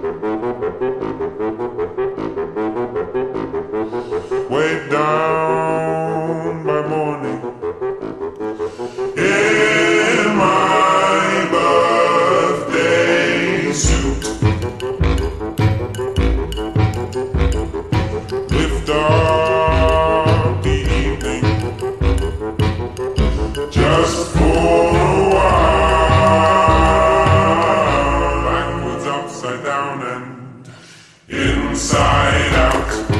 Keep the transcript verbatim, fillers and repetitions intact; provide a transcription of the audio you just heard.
Way down by morning in my birthday suit. Lift up the evening just for a while. Backwards, upside down, and inside out.